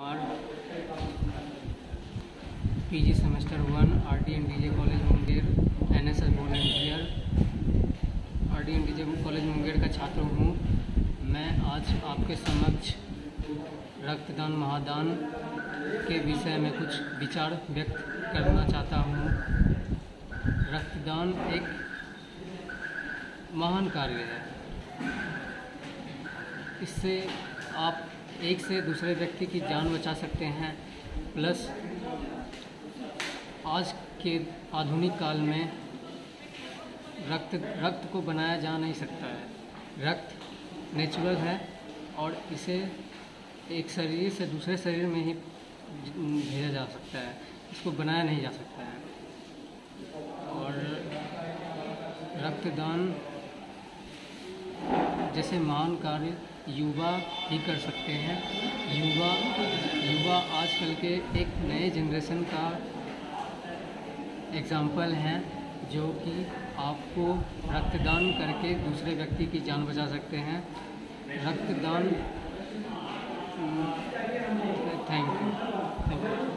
Kumar, PG semester 1, RD and DJ college Munger, NSS volunteer, RD and DJ college Munger का छात्र हूँ। मैं आज आपके समक्ष रक्तदान महादान के विषय में कुछ विचार व्यक्त करना चाहता हूँ। रक्तदान एक महान कार्य है। इससे आप एक से दूसरे व्यक्ति की जान बचा सकते हैं। प्लस आज के आधुनिक काल में रक्त को बनाया जा नहीं सकता है। रक्त नेचुरल है और इसे एक शरीर से दूसरे शरीर में ही भेजा जा सकता है, इसको बनाया नहीं जा सकता है। और रक्तदान जैसे महान कार्य युवा ही कर सकते हैं। युवा आजकल के एक नए जनरेशन का एग्जाम्पल हैं, जो कि आपको रक्तदान करके दूसरे व्यक्ति की जान बचा सकते हैं। रक्तदान थैंक यू।